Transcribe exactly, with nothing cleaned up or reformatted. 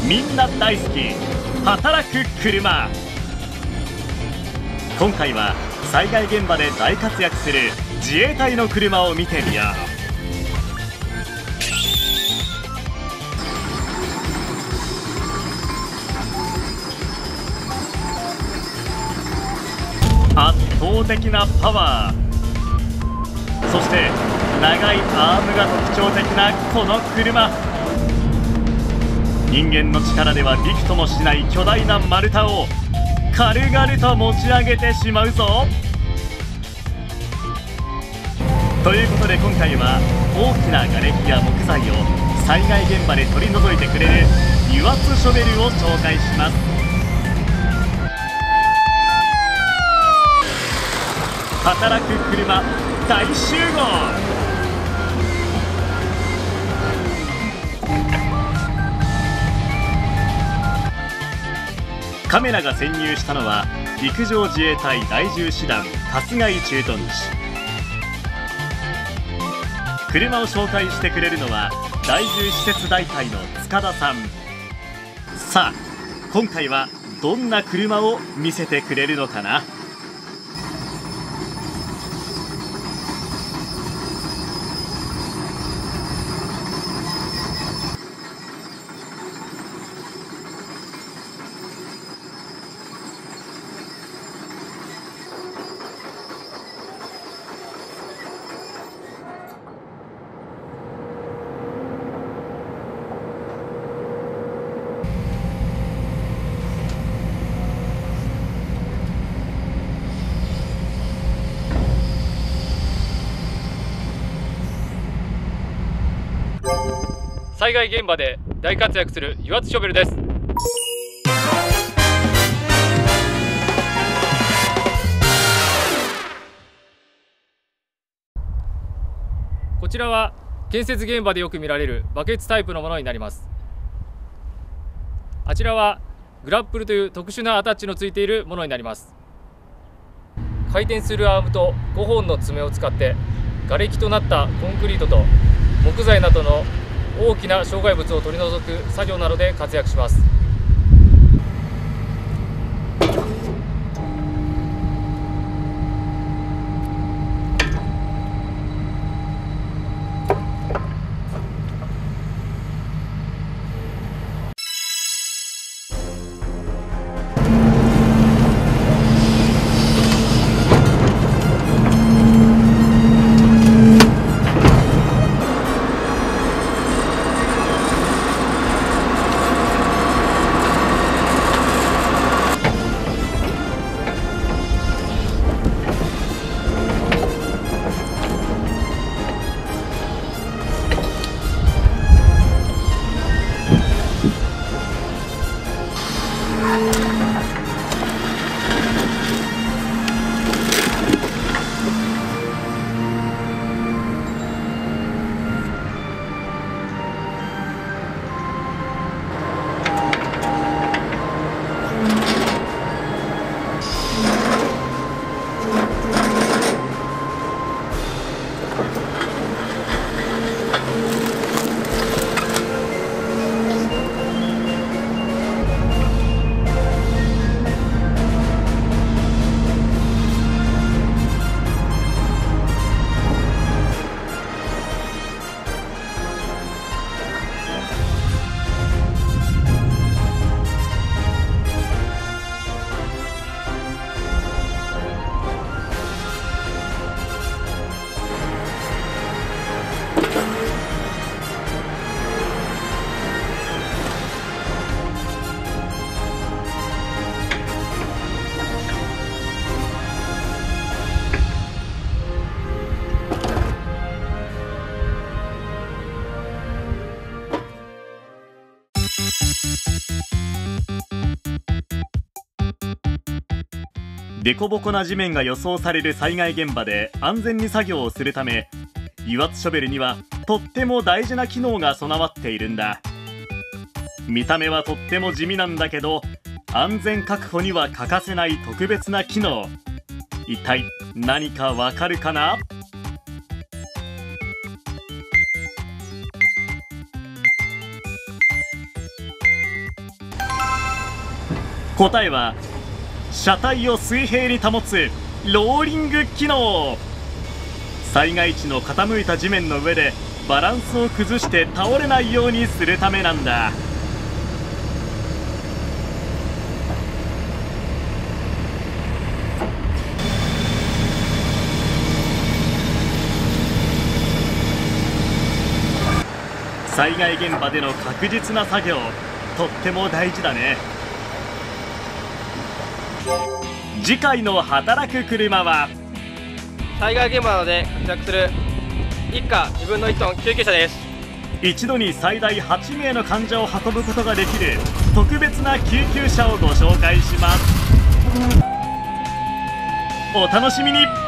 みんな大好き働く車。今回は災害現場で大活躍する自衛隊の車を見てみよう。圧倒的なパワー、そして長いアームが特徴的なこの車。人間の力ではびくともしない巨大な丸太を軽々と持ち上げてしまうぞ。ということで今回は大きな瓦礫や木材を災害現場で取り除いてくれる油圧ショベルを紹介します。働く車大集合。カメラが潜入したのは陸上自衛隊第じゅう師団春日井駐屯地。車を紹介してくれるのは第じゅう施設大隊の塚田さん。さあ今回はどんな車を見せてくれるのかな。 災害現場で大活躍する油圧ショベルです。こちらは建設現場でよく見られるバケツタイプのものになります。あちらはグラップルという特殊なアタッチのついているものになります。回転するアームとごほんの爪を使って瓦礫となったコンクリートと木材などの大きな障害物を取り除く作業などで活躍します。 凸凹な地面が予想される災害現場で安全に作業をするため、油圧ショベルにはとっても大事な機能が備わっているんだ。見た目はとっても地味なんだけど、安全確保には欠かせない特別な機能。一体何かわかるかな？ 答えは車体を水平に保つローリング機能。災害地の傾いた地面の上でバランスを崩して倒れないようにするためなんだ。災害現場での確実な作業、とっても大事だね。次回の働く車は災害現場などで活躍する一家にぶんのいちトン救急車です。 一度に最大はちめいの患者を運ぶことができる特別な救急車をご紹介します。お楽しみに。